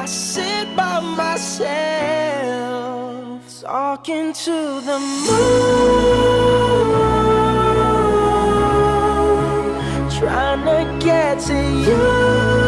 sit by myself, talking to the moon, trying to get to you.